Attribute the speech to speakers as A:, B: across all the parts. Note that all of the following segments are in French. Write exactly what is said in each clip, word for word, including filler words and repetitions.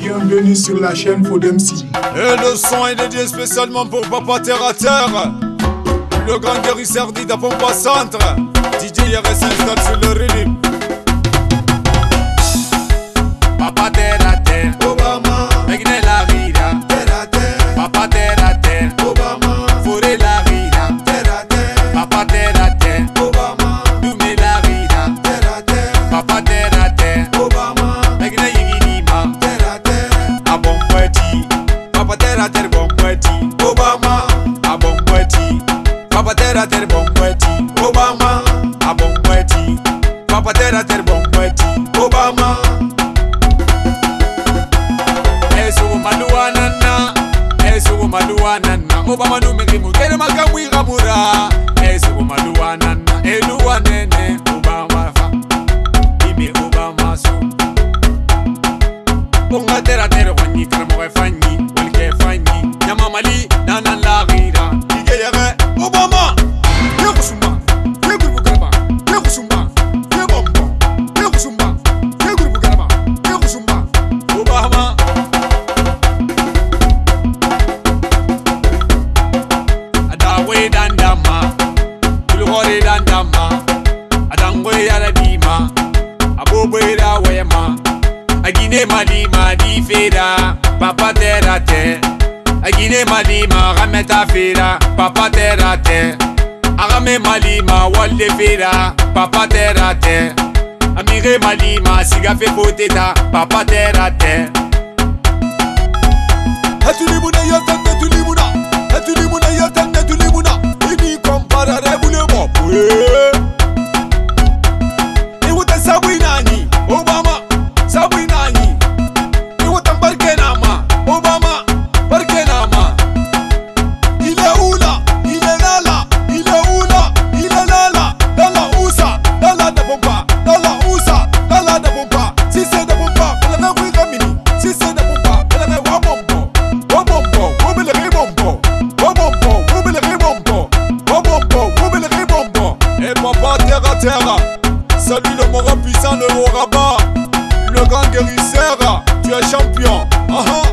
A: Bienvenue sur la chaîne Fodemsi.
B: Et le son est dédié spécialement pour Papa Terrter, le grand guérisseur dit à Pompa Centre. D J s'installe sur le rythme. Papa Terrter, Obama, Guinée la vida, Terrter, Papa Terrter, Obama, Forêt la vida, Terrter, Papa Terrter, Obama, Doumé la vida, Terrter, Papa Terrter, Obama, Guinée Yigidima, Terrter, a bon petit, Papa Terrter bon petit, Obama, a bon petit, Papa Terrter bon petit, Obama, a bon petit, Papa Terrter bon petit, Obama. Maluanana, esugo maluanana, Obama no meki mukere makamwi kamura. Esugo maluanana, eluanene, Obama fa, ime Obama so. Onga Terrter wani karamo fanyi, walke fanyi, nyama mali nana la gira. Ige yare Obama, yekusumba, yekuru karaba, yekusumba, yebombo, yekusumba, yekuru karaba, yekusumba, Obama. Dandama, Tulhore Dandama, Adangwe Aladima, Abobe da Wema, Agine Malima di Feda, Papa Terrter, Agine Malima, Rameta Feda, Papa Terrter, Arame Malima, Walle Feda, Papa Terrter, Amire Malima, Sigafe Poteta, Papa Terrter. Hatulimuna yatande tulimuna, Hatulimuna yatande tulimuna. Comparare bulemo, e wuta sabinani, Obama, sabinani, e wuta barkenama, Obama, barkenama. Il est où là? Il est là là, il est où là? Il est là là, dans la ousa, dans la de pompa, dans la ousa, dans la de pompa. Si c'est de pompa, elle a vu camini. Si c'est de pompa, elle a vu wabombo, wabombo, wobele ribombo, wabombo, wobele ribombo. Et Papa Terrter, salut le mora puissant, le haut rabat, le grand guérisseur, tu es champion. Uh-huh.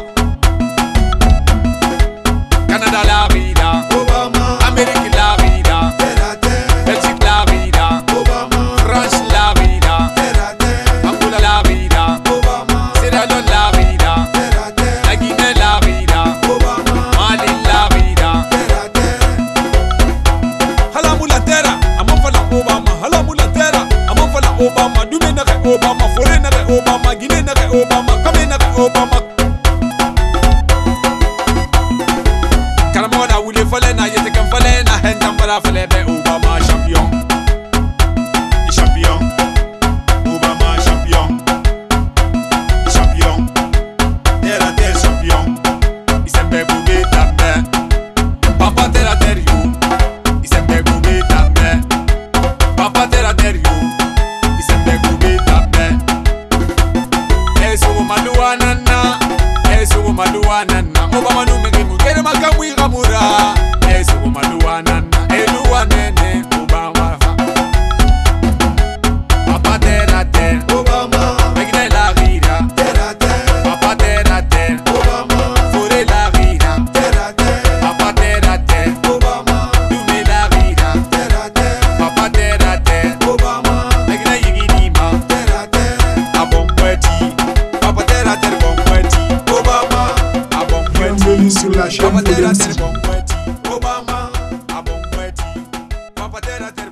B: Canada la vida, Obama, Amérique la vida, Terrter, Belgique la vida, Obama, France la vida, Terrter, Angola la vida, Obama, Sierra Leone la vida, Terrter, la Guinée la vida, Obama, Mali la vida, Terrter. Hala mulatera, Obama, hala mulatera, amon fala Obama, dume nare Obama, fore nare Obama, Guinée nare Obama, kame nare Obama. Karamona wule fale na yete kan fale na hentam fala fale be Obama champion, champion, Obama champion, champion, Terrter champion, isembe bube tabe, Papa Terrter you, isembe bube tabe. Papa Terrter you, isembe bube tabe. Esugo maluanana, esugo maluanana, Obama no meki mukere makamwi kamura. Esugo maluanana, eluanene, Obama fa. Papa Terrter, Obama, Guinée la vida, Terrter, Papa Terrter, Obama, Forêt la vida, Terrter, Papa Terrter, Obama, Doumé la vida, Terrter, Papa Terrter, Obama, Guinée Yigidima, Terrter, a bon petit, Papa Terrter bon petit, Obama, a bon petit.
A: Bienvenue sur la chaîne
B: Papa Terrter
A: Fodemsi.
B: bon petit, Obama, a bon petit, Papa Terrter.